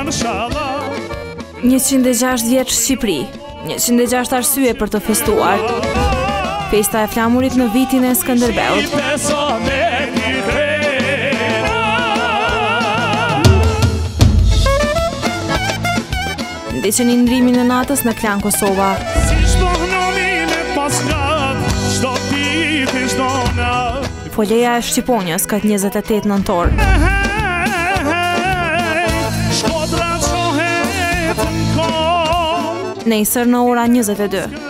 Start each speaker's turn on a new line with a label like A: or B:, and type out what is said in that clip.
A: 106 vjeç Shqipëri, 106 arsye për të festuar. Festa e flamurit në vitin e Skënderbeut. Ndiqeni ndrimin e natës në Klan Kosova. Foleja e Shqiponjës këtë 28 nëntor. Nesër në ora 22.